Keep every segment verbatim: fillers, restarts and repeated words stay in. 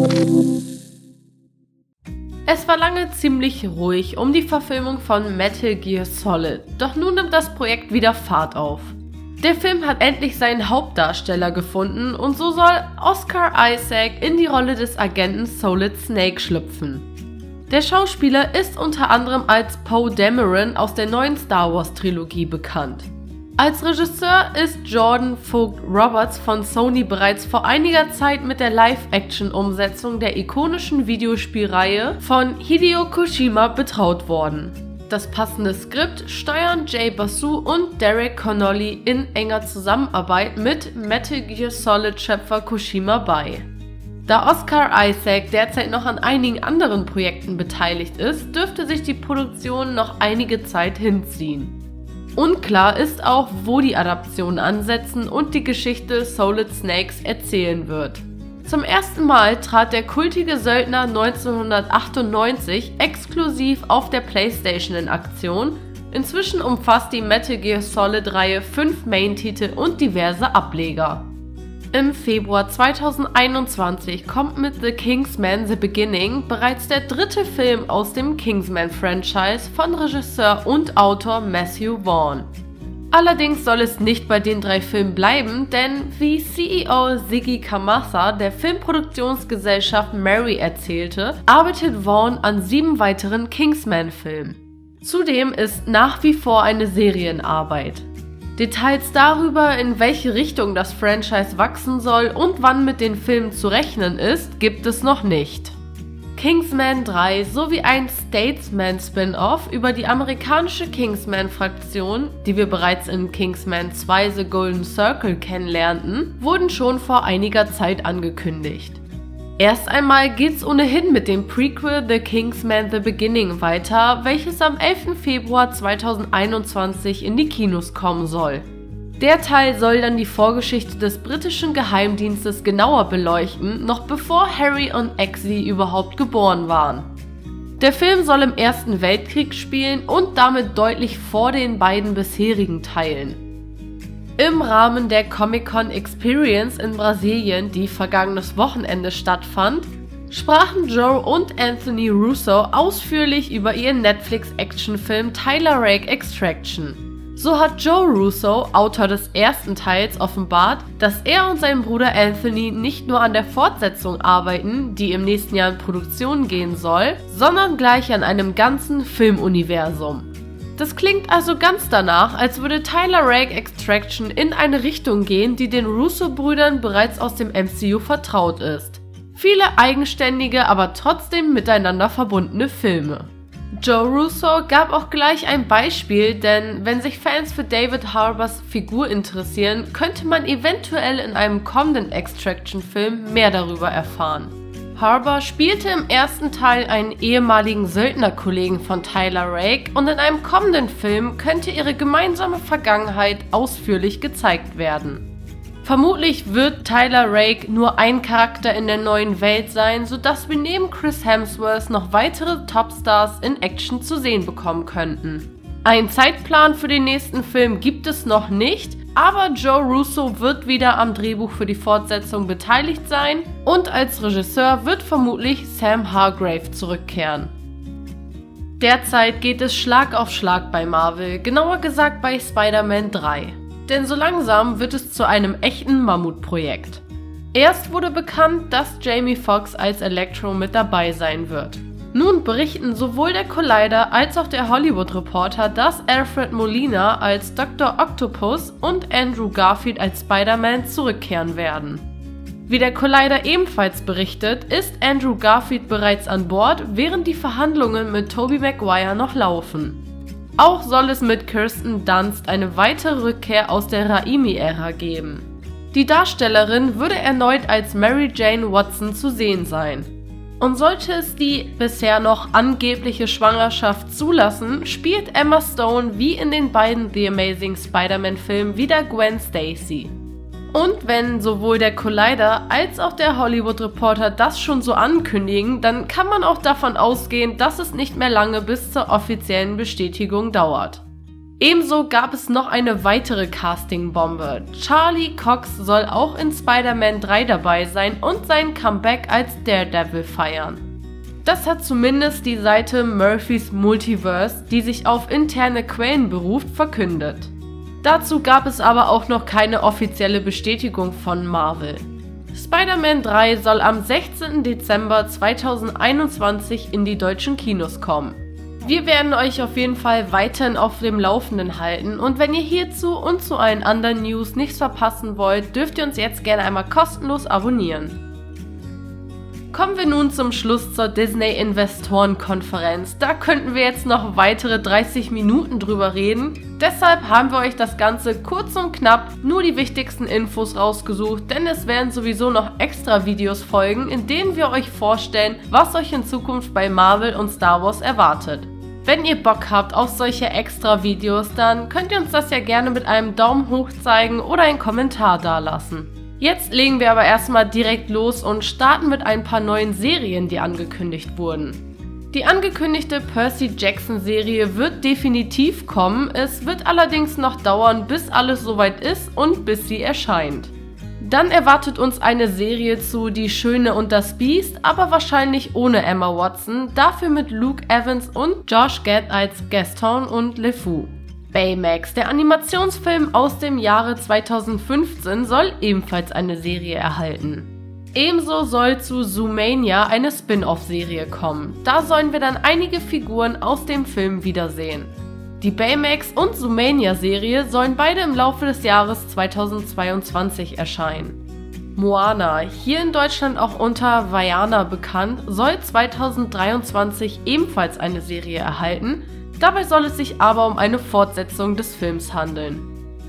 Es war lange ziemlich ruhig um die Verfilmung von Metal Gear Solid, doch nun nimmt das Projekt wieder Fahrt auf. Der Film hat endlich seinen Hauptdarsteller gefunden und so soll Oscar Isaac in die Rolle des Agenten Solid Snake schlüpfen. Der Schauspieler ist unter anderem als Poe Dameron aus der neuen Star Wars Trilogie bekannt. Als Regisseur ist Jordan Vogt Roberts von Sony bereits vor einiger Zeit mit der Live-Action-Umsetzung der ikonischen Videospielreihe von Hideo Kojima betraut worden. Das passende Skript steuern Jay Basu und Derek Connolly in enger Zusammenarbeit mit Metal Gear Solid-Schöpfer Kojima bei. Da Oscar Isaac derzeit noch an einigen anderen Projekten beteiligt ist, dürfte sich die Produktion noch einige Zeit hinziehen. Unklar ist auch, wo die Adaption ansetzen und die Geschichte Solid Snakes erzählen wird. Zum ersten Mal trat der kultige Söldner neunzehnhundertachtundneunzig exklusiv auf der PlayStation in Aktion. Inzwischen umfasst die Metal Gear Solid-Reihe fünf Main-Titel und diverse Ableger. Im Februar zweitausendeinundzwanzig kommt mit The Kingsman: The Beginning bereits der dritte Film aus dem Kingsman-Franchise von Regisseur und Autor Matthew Vaughn. Allerdings soll es nicht bei den drei Filmen bleiben, denn wie C E O Ziggy Kamasa der Filmproduktionsgesellschaft Mary erzählte, arbeitet Vaughn an sieben weiteren Kingsman-Filmen. Zudem ist nach wie vor eine Serienarbeit. Details darüber, in welche Richtung das Franchise wachsen soll und wann mit den Filmen zu rechnen ist, gibt es noch nicht. Kingsman drei sowie ein Statesman-Spin-Off über die amerikanische Kingsman-Fraktion, die wir bereits in Kingsman zwei The Golden Circle kennenlernten, wurden schon vor einiger Zeit angekündigt. Erst einmal geht's ohnehin mit dem Prequel The Kingsman: The Beginning weiter, welches am elften Februar zweitausendeinundzwanzig in die Kinos kommen soll. Der Teil soll dann die Vorgeschichte des britischen Geheimdienstes genauer beleuchten, noch bevor Harry und Eggsy überhaupt geboren waren. Der Film soll im Ersten Weltkrieg spielen und damit deutlich vor den beiden bisherigen Teilen. Im Rahmen der Comic-Con Experience in Brasilien, die vergangenes Wochenende stattfand, sprachen Joe und Anthony Russo ausführlich über ihren Netflix-Actionfilm Tyler Rake Extraction. So hat Joe Russo, Autor des ersten Teils, offenbart, dass er und sein Bruder Anthony nicht nur an der Fortsetzung arbeiten, die im nächsten Jahr in Produktion gehen soll, sondern gleich an einem ganzen Filmuniversum. Das klingt also ganz danach, als würde Tyler Rake Extraction in eine Richtung gehen, die den Russo-Brüdern bereits aus dem M C U vertraut ist. Viele eigenständige, aber trotzdem miteinander verbundene Filme. Joe Russo gab auch gleich ein Beispiel, denn wenn sich Fans für David Harbors Figur interessieren, könnte man eventuell in einem kommenden Extraction-Film mehr darüber erfahren. Harbor spielte im ersten Teil einen ehemaligen Söldnerkollegen von Tyler Rake und in einem kommenden Film könnte ihre gemeinsame Vergangenheit ausführlich gezeigt werden. Vermutlich wird Tyler Rake nur ein Charakter in der neuen Welt sein, sodass wir neben Chris Hemsworth noch weitere Topstars in Action zu sehen bekommen könnten. Einen Zeitplan für den nächsten Film gibt es noch nicht, aber Joe Russo wird wieder am Drehbuch für die Fortsetzung beteiligt sein und als Regisseur wird vermutlich Sam Hargrave zurückkehren. Derzeit geht es Schlag auf Schlag bei Marvel, genauer gesagt bei Spider-Man drei. Denn so langsam wird es zu einem echten Mammutprojekt. Erst wurde bekannt, dass Jamie Foxx als Electro mit dabei sein wird. Nun berichten sowohl der Collider als auch der Hollywood Reporter, dass Alfred Molina als Doktor Octopus und Andrew Garfield als Spider-Man zurückkehren werden. Wie der Collider ebenfalls berichtet, ist Andrew Garfield bereits an Bord, während die Verhandlungen mit Tobey Maguire noch laufen. Auch soll es mit Kirsten Dunst eine weitere Rückkehr aus der Raimi-Ära geben. Die Darstellerin würde erneut als Mary Jane Watson zu sehen sein. Und sollte es die bisher noch angebliche Schwangerschaft zulassen, spielt Emma Stone wie in den beiden The Amazing Spider-Man-Filmen wieder Gwen Stacy. Und wenn sowohl der Collider als auch der Hollywood Reporter das schon so ankündigen, dann kann man auch davon ausgehen, dass es nicht mehr lange bis zur offiziellen Bestätigung dauert. Ebenso gab es noch eine weitere Casting-Bombe. Charlie Cox soll auch in Spider-Man drei dabei sein und sein Comeback als Daredevil feiern. Das hat zumindest die Seite Murphy's Multiverse, die sich auf interne Quellen beruft, verkündet. Dazu gab es aber auch noch keine offizielle Bestätigung von Marvel. Spider-Man drei soll am sechzehnten Dezember zweitausendeinundzwanzig in die deutschen Kinos kommen. Wir werden euch auf jeden Fall weiterhin auf dem Laufenden halten und wenn ihr hierzu und zu allen anderen News nichts verpassen wollt, dürft ihr uns jetzt gerne einmal kostenlos abonnieren. Kommen wir nun zum Schluss zur Disney-Investoren-Konferenz. Da könnten wir jetzt noch weitere dreißig Minuten drüber reden. Deshalb haben wir euch das Ganze kurz und knapp nur die wichtigsten Infos rausgesucht, denn es werden sowieso noch extra Videos folgen, in denen wir euch vorstellen, was euch in Zukunft bei Marvel und Star Wars erwartet. Wenn ihr Bock habt auf solche extra Videos, dann könnt ihr uns das ja gerne mit einem Daumen hoch zeigen oder einen Kommentar dalassen. Jetzt legen wir aber erstmal direkt los und starten mit ein paar neuen Serien, die angekündigt wurden. Die angekündigte Percy Jackson Serie wird definitiv kommen, es wird allerdings noch dauern, bis alles soweit ist und bis sie erscheint. Dann erwartet uns eine Serie zu Die Schöne und das Biest, aber wahrscheinlich ohne Emma Watson, dafür mit Luke Evans und Josh Gad als Gaston und LeFou. Baymax, der Animationsfilm aus dem Jahre zweitausendfünfzehn, soll ebenfalls eine Serie erhalten. Ebenso soll zu Zoomania eine Spin-off-Serie kommen. Da sollen wir dann einige Figuren aus dem Film wiedersehen. Die Baymax- und Zoomania-Serie sollen beide im Laufe des Jahres zweitausendzweiundzwanzig erscheinen. Moana, hier in Deutschland auch unter Vaiana bekannt, soll zweitausenddreiundzwanzig ebenfalls eine Serie erhalten, dabei soll es sich aber um eine Fortsetzung des Films handeln.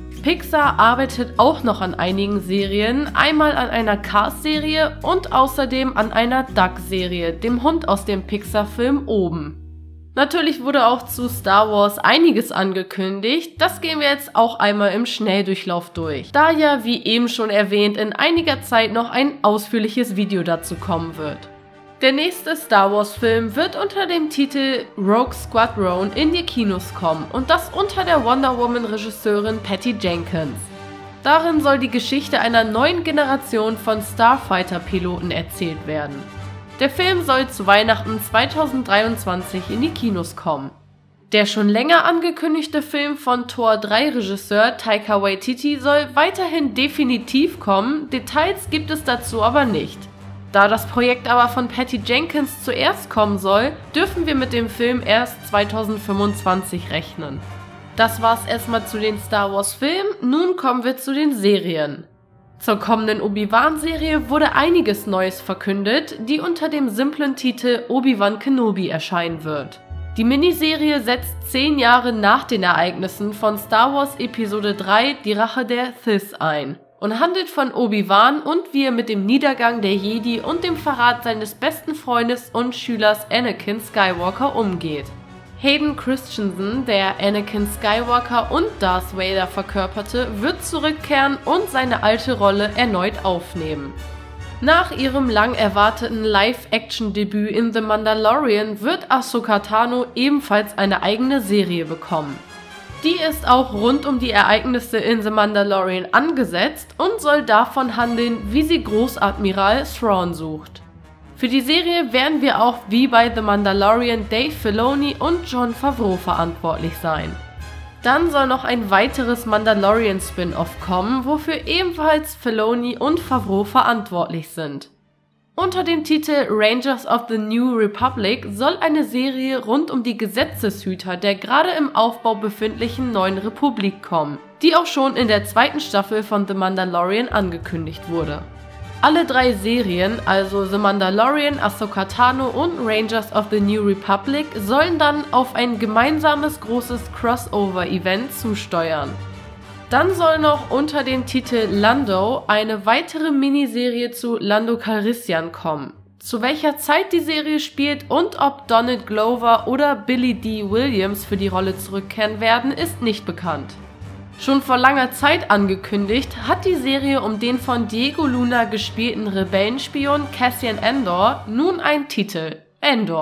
Pixar arbeitet auch noch an einigen Serien, einmal an einer Cars-Serie und außerdem an einer Duck-Serie, dem Hund aus dem Pixar-Film Oben. Natürlich wurde auch zu Star Wars einiges angekündigt, das gehen wir jetzt auch einmal im Schnelldurchlauf durch, da ja, wie eben schon erwähnt, in einiger Zeit noch ein ausführliches Video dazu kommen wird. Der nächste Star Wars Film wird unter dem Titel Rogue Squadron in die Kinos kommen und das unter der Wonder Woman Regisseurin Patty Jenkins. Darin soll die Geschichte einer neuen Generation von Starfighter-Piloten erzählt werden. Der Film soll zu Weihnachten zweitausenddreiundzwanzig in die Kinos kommen. Der schon länger angekündigte Film von Tor drei Regisseur Taika Waititi soll weiterhin definitiv kommen, Details gibt es dazu aber nicht. Da das Projekt aber von Patty Jenkins zuerst kommen soll, dürfen wir mit dem Film erst zweitausendfünfundzwanzig rechnen. Das war's erstmal zu den Star Wars Filmen, nun kommen wir zu den Serien. Zur kommenden Obi-Wan-Serie wurde einiges Neues verkündet, die unter dem simplen Titel Obi-Wan Kenobi erscheinen wird. Die Miniserie setzt zehn Jahre nach den Ereignissen von Star Wars Episode drei Die Rache der Sith ein und handelt von Obi-Wan und wie er mit dem Niedergang der Jedi und dem Verrat seines besten Freundes und Schülers Anakin Skywalker umgeht. Hayden Christensen, der Anakin Skywalker und Darth Vader verkörperte, wird zurückkehren und seine alte Rolle erneut aufnehmen. Nach ihrem lang erwarteten Live-Action-Debüt in The Mandalorian wird Ahsoka Tano ebenfalls eine eigene Serie bekommen. Die ist auch rund um die Ereignisse in The Mandalorian angesetzt und soll davon handeln, wie sie Großadmiral Thrawn sucht. Für die Serie werden wir auch wie bei The Mandalorian Dave Filoni und Jon Favreau verantwortlich sein. Dann soll noch ein weiteres Mandalorian-Spin-Off kommen, wofür ebenfalls Filoni und Favreau verantwortlich sind. Unter dem Titel Rangers of the New Republic soll eine Serie rund um die Gesetzeshüter der gerade im Aufbau befindlichen Neuen Republik kommen, die auch schon in der zweiten Staffel von The Mandalorian angekündigt wurde. Alle drei Serien, also The Mandalorian, Ahsoka Tano und Rangers of the New Republic, sollen dann auf ein gemeinsames großes Crossover-Event zusteuern. Dann soll noch unter dem Titel Lando eine weitere Miniserie zu Lando Calrissian kommen. Zu welcher Zeit die Serie spielt und ob Donald Glover oder Billy Dee Williams für die Rolle zurückkehren werden, ist nicht bekannt. Schon vor langer Zeit angekündigt, hat die Serie um den von Diego Luna gespielten Rebellenspion Cassian Andor nun einen Titel: Andor.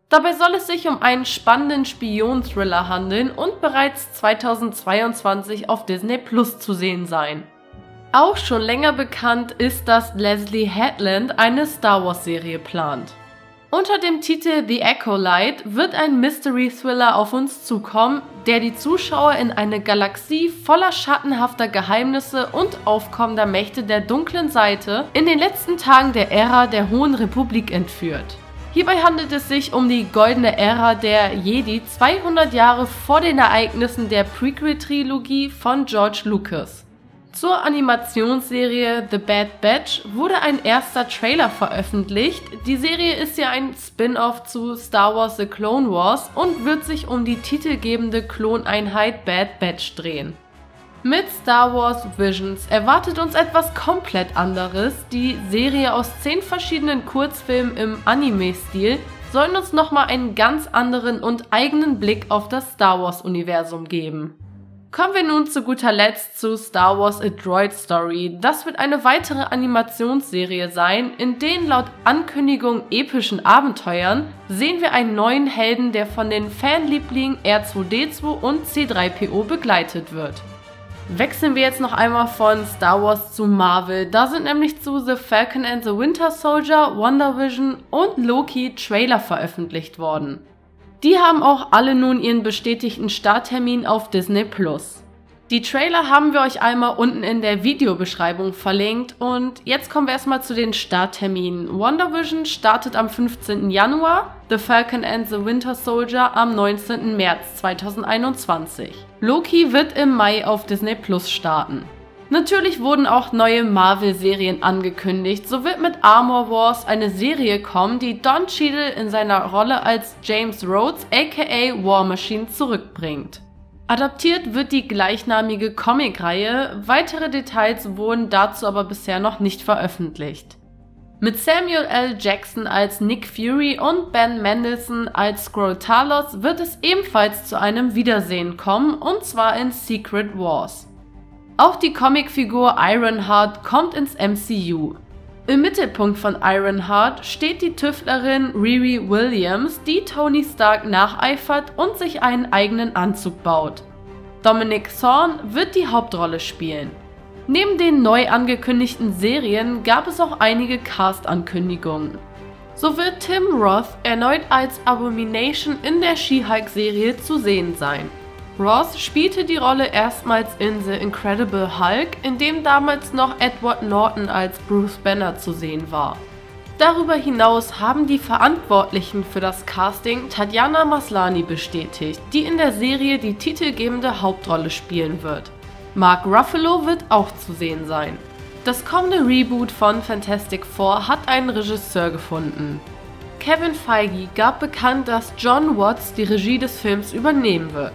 Dabei soll es sich um einen spannenden Spion-Thriller handeln und bereits zweitausendzweiundzwanzig auf Disney Plus zu sehen sein. Auch schon länger bekannt ist, dass Leslie Headland eine Star Wars-Serie plant. Unter dem Titel The Acolyte wird ein Mystery-Thriller auf uns zukommen, der die Zuschauer in eine Galaxie voller schattenhafter Geheimnisse und aufkommender Mächte der dunklen Seite in den letzten Tagen der Ära der Hohen Republik entführt. Hierbei handelt es sich um die goldene Ära der Jedi zweihundert Jahre vor den Ereignissen der Prequel-Trilogie von George Lucas. Zur Animationsserie The Bad Batch wurde ein erster Trailer veröffentlicht. Die Serie ist ja ein Spin-off zu Star Wars The Clone Wars und wird sich um die titelgebende Kloneinheit Bad Batch drehen. Mit Star Wars Visions erwartet uns etwas komplett anderes. Die Serie aus zehn verschiedenen Kurzfilmen im Anime-Stil sollen uns nochmal einen ganz anderen und eigenen Blick auf das Star Wars-Universum geben. Kommen wir nun zu guter Letzt zu Star Wars A Droid Story. Das wird eine weitere Animationsserie sein, in denen laut Ankündigung epischen Abenteuern sehen wir einen neuen Helden, der von den Fanlieblingen R zwei D zwei und C drei P O begleitet wird. Wechseln wir jetzt noch einmal von Star Wars zu Marvel. Da sind nämlich zu The Falcon and the Winter Soldier, WandaVision und Loki Trailer veröffentlicht worden. Die haben auch alle nun ihren bestätigten Starttermin auf Disney Plus. Die Trailer haben wir euch einmal unten in der Videobeschreibung verlinkt und jetzt kommen wir erstmal zu den Startterminen. WandaVision startet am fünfzehnten Januar, The Falcon and the Winter Soldier am neunzehnten März zweitausendeinundzwanzig. Loki wird im Mai auf Disney Plus starten. Natürlich wurden auch neue Marvel-Serien angekündigt. So wird mit Armor Wars eine Serie kommen, die Don Cheadle in seiner Rolle als James Rhodes aka War Machine zurückbringt. Adaptiert wird die gleichnamige Comicreihe, weitere Details wurden dazu aber bisher noch nicht veröffentlicht. Mit Samuel L. Jackson als Nick Fury und Ben Mendelsohn als Skrull Talos wird es ebenfalls zu einem Wiedersehen kommen, und zwar in Secret Wars. Auch die Comicfigur Ironheart kommt ins M C U. Im Mittelpunkt von Ironheart steht die Tüftlerin Riri Williams, die Tony Stark nacheifert und sich einen eigenen Anzug baut. Dominic Thorne wird die Hauptrolle spielen. Neben den neu angekündigten Serien gab es auch einige Cast-Ankündigungen. So wird Tim Roth erneut als Abomination in der She-Hulk-Serie zu sehen sein. Roth spielte die Rolle erstmals in The Incredible Hulk, in dem damals noch Edward Norton als Bruce Banner zu sehen war. Darüber hinaus haben die Verantwortlichen für das Casting Tatiana Maslany bestätigt, die in der Serie die titelgebende Hauptrolle spielen wird. Mark Ruffalo wird auch zu sehen sein. Das kommende Reboot von Fantastic Four hat einen Regisseur gefunden. Kevin Feige gab bekannt, dass Jon Watts die Regie des Films übernehmen wird.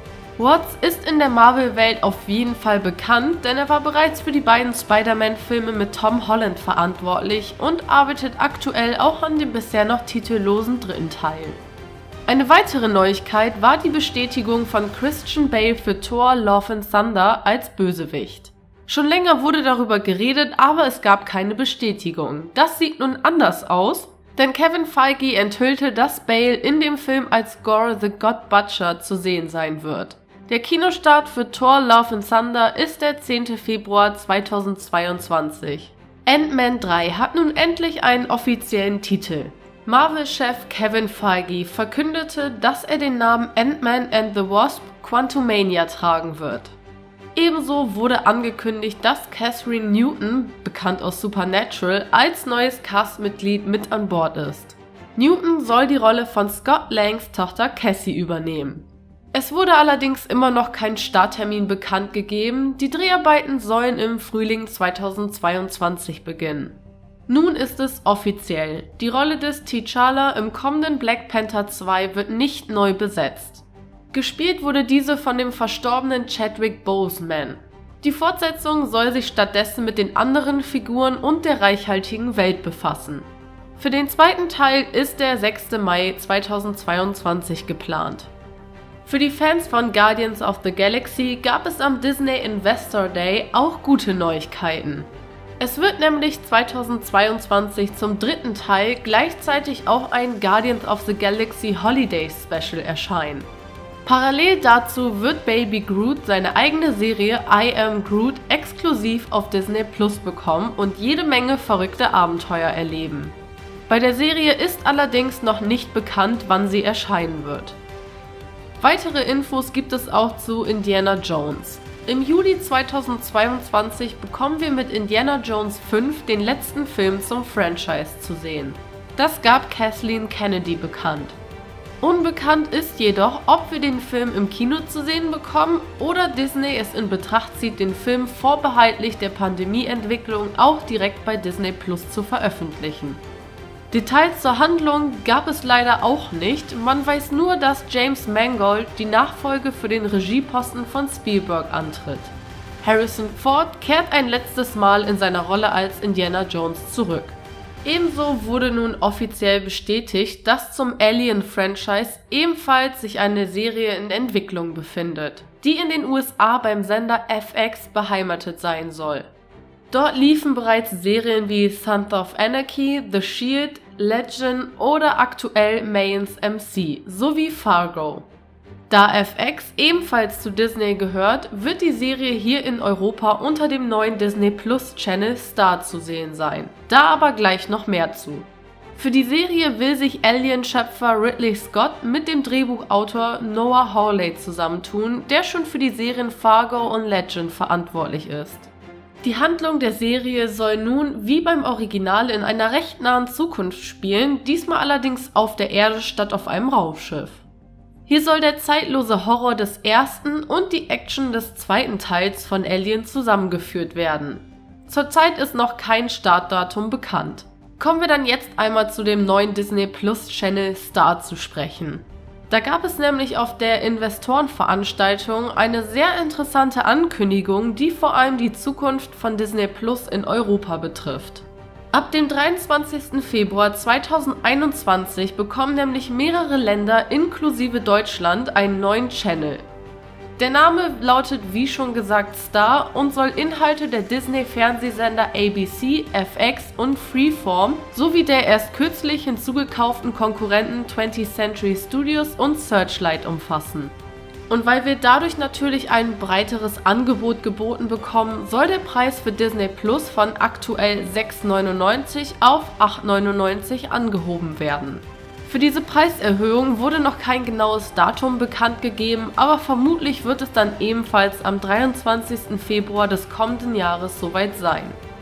Watts ist in der Marvel-Welt auf jeden Fall bekannt, denn er war bereits für die beiden Spider-Man-Filme mit Tom Holland verantwortlich und arbeitet aktuell auch an dem bisher noch titellosen dritten Teil. Eine weitere Neuigkeit war die Bestätigung von Christian Bale für Thor: Love and Thunder als Bösewicht. Schon länger wurde darüber geredet, aber es gab keine Bestätigung. Das sieht nun anders aus, denn Kevin Feige enthüllte, dass Bale in dem Film als Gore the God Butcher zu sehen sein wird. Der Kinostart für Thor: Love and Thunder ist der zehnte Februar zweitausendzweiundzwanzig. Ant-Man drei hat nun endlich einen offiziellen Titel. Marvel-Chef Kevin Feige verkündete, dass er den Namen Ant-Man and the Wasp: Quantumania tragen wird. Ebenso wurde angekündigt, dass Catherine Newton, bekannt aus Supernatural, als neues Castmitglied mit an Bord ist. Newton soll die Rolle von Scott Langs Tochter Cassie übernehmen. Es wurde allerdings immer noch kein Starttermin bekannt gegeben, die Dreharbeiten sollen im Frühling zweitausendzweiundzwanzig beginnen. Nun ist es offiziell, die Rolle des T'Challa im kommenden Black Panther zwei wird nicht neu besetzt. Gespielt wurde diese von dem verstorbenen Chadwick Boseman. Die Fortsetzung soll sich stattdessen mit den anderen Figuren und der reichhaltigen Welt befassen. Für den zweiten Teil ist der sechste Mai zweitausendzweiundzwanzig geplant. Für die Fans von Guardians of the Galaxy gab es am Disney Investor Day auch gute Neuigkeiten. Es wird nämlich zweitausendzweiundzwanzig zum dritten Teil gleichzeitig auch ein Guardians of the Galaxy Holiday Special erscheinen. Parallel dazu wird Baby Groot seine eigene Serie I Am Groot exklusiv auf Disney Plus bekommen und jede Menge verrückte Abenteuer erleben. Bei der Serie ist allerdings noch nicht bekannt, wann sie erscheinen wird. Weitere Infos gibt es auch zu Indiana Jones. Im Juli zweitausendzweiundzwanzig bekommen wir mit Indiana Jones fünf den letzten Film zum Franchise zu sehen. Das gab Kathleen Kennedy bekannt. Unbekannt ist jedoch, ob wir den Film im Kino zu sehen bekommen oder Disney es in Betracht zieht, den Film vorbehaltlich der Pandemieentwicklung auch direkt bei Disney Plus zu veröffentlichen. Details zur Handlung gab es leider auch nicht, man weiß nur, dass James Mangold die Nachfolge für den Regieposten von Spielberg antritt. Harrison Ford kehrt ein letztes Mal in seiner Rolle als Indiana Jones zurück. Ebenso wurde nun offiziell bestätigt, dass zum Alien-Franchise ebenfalls sich eine Serie in Entwicklung befindet, die in den U S A beim Sender F X beheimatet sein soll. Dort liefen bereits Serien wie Sons of Anarchy, The Shield, Legion oder aktuell Mayans M C sowie Fargo. Da F X ebenfalls zu Disney gehört, wird die Serie hier in Europa unter dem neuen Disney Plus Channel Star zu sehen sein. Da aber gleich noch mehr zu. Für die Serie will sich Alien-Schöpfer Ridley Scott mit dem Drehbuchautor Noah Hawley zusammentun, der schon für die Serien Fargo und Legend verantwortlich ist. Die Handlung der Serie soll nun wie beim Original in einer recht nahen Zukunft spielen, diesmal allerdings auf der Erde statt auf einem Raumschiff. Hier soll der zeitlose Horror des ersten und die Action des zweiten Teils von Alien zusammengeführt werden. Zurzeit ist noch kein Startdatum bekannt. Kommen wir dann jetzt einmal zu dem neuen Disney Plus Channel Star zu sprechen. Da gab es nämlich auf der Investorenveranstaltung eine sehr interessante Ankündigung, die vor allem die Zukunft von Disney Plus in Europa betrifft. Ab dem dreiundzwanzigsten Februar zweitausendeinundzwanzig bekommen nämlich mehrere Länder inklusive Deutschland einen neuen Channel. Der Name lautet wie schon gesagt Star und soll Inhalte der Disney-Fernsehsender A B C, F X und Freeform sowie der erst kürzlich hinzugekauften Konkurrenten twentieth Century Studios und Searchlight umfassen. Und weil wir dadurch natürlich ein breiteres Angebot geboten bekommen, soll der Preis für Disney Plus von aktuell sechs neunundneunzig auf acht neunundneunzig angehoben werden. Für diese Preiserhöhung wurde noch kein genaues Datum bekannt gegeben, aber vermutlich wird es dann ebenfalls am dreiundzwanzigsten Februar des kommenden Jahres soweit sein.